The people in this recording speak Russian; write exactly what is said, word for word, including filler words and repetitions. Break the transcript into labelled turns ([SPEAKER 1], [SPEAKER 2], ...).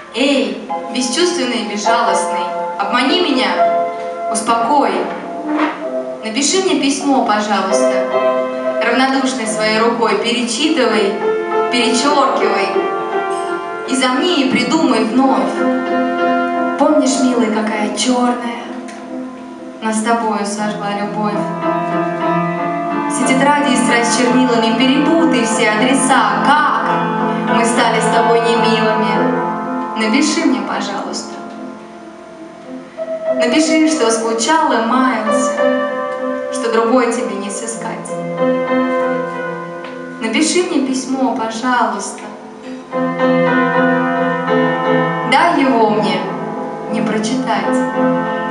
[SPEAKER 1] Эй, бесчувственный и безжалостный, обмани меня, успокой. Напиши мне письмо, пожалуйста, равнодушной своей рукой перечитывай, перечеркивай, и замни и придумай вновь. Помнишь, милый, какая черная нас с тобою сожгла любовь? Все тетради и страсть чернилами перепутай все адреса. Как мы стали с тобой немилыми? Напиши мне, пожалуйста. Напиши, что скучал и маялся, что другой тебе не сыскать. Напиши мне письмо, пожалуйста. Дай его мне не прочитать.